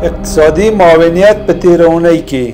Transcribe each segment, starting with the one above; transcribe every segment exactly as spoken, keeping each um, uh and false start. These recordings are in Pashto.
اقتصادي معاونیت په تیره اونۍ کې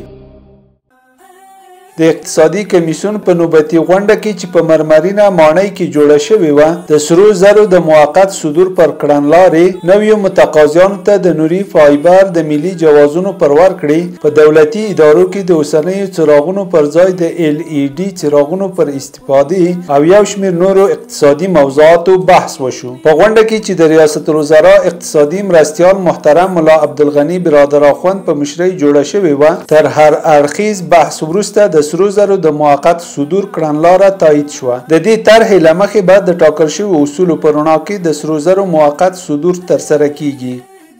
د اقتصادي کمیسیون په نوبتي غونډه کې چې په مرمرینه ماڼۍ کې جوړه شوې وه د سرو زرو د موقت صدور پر کړنلارې نویو متقاضیانو ته د نوري فایبر د ملي جوازونو پر ورکړې په دولتي ادارو کې د اوسنیو څراغونو پر ځای د ایل ای ډي څراغونو پر استفادې او یو شمېر نورو اقتصادي موضوعاتو بحث وشو. په غونډه کې چې د ریاست الوزرا اقتصادي مرستیال محترم ملا عبدالغني برادر اخوند په مشرۍ جوړه شوې وه تر هر اړخیز بحث وروسته د سرو زرو د موقت صدور کړنلاره تایید شوه. د دې طرحې له مخې به د ټاکل شویو اصولو په رڼا کې د سرو زرو موقت صدور ترسره کیږي.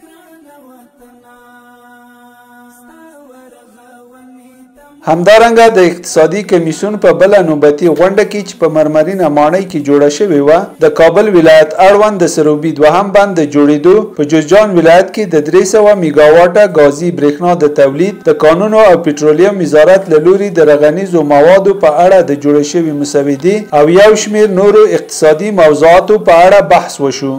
همدارنګه د اقتصادي کمیسیون په بله نوبتي غونډه کې چې په مرمرینه ماڼۍ کې جوړه شوې وه د کابل ولایت اړوند د سروبي دوهم بند د جوړېدو په جوزجان ولایت کې د درې سوه میګاواټه ګازي برېښنا د تولید د کانونو او پټرولیم وزارت له لوري د رغنیزو موادو په اړه د جوړې شوې مسودې او یو شمېر نورو اقتصادي موضوعاتو په اړه بحث وشو.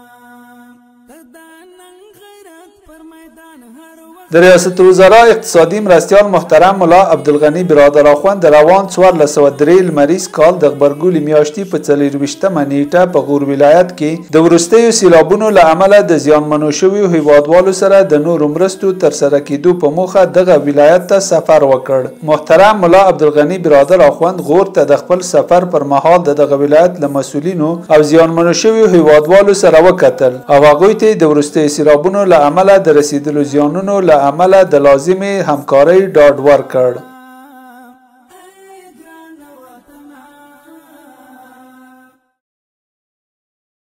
د ریاست الوزرا اقتصادي مرستیال محترم ملا عبدالغني برادر اخوند د روان څوارلس سوه درې لمریز کال د غبرګولي میاشتې په څلېرویشتمه نیټه په غور ولایت کې د وروستیو سیلابونو له امله د زیانمنو شویو هیوادوالو سره د نورو مرستو ترسره کېدو په موخه دغه ولایت ته سفر وکړ. محترم ملا عبدالغني برادر اخوند غور ته د خپل سفر پر مهال د دغه ولایت له مسؤلینو او زیانمنو شویو هیوادوالو سره وکتل او هغوی ته د وروستیو سیلابونو له امله د رسیدلو زیانونو له عمله د لازمې همکارۍ ډاډ ورکړ.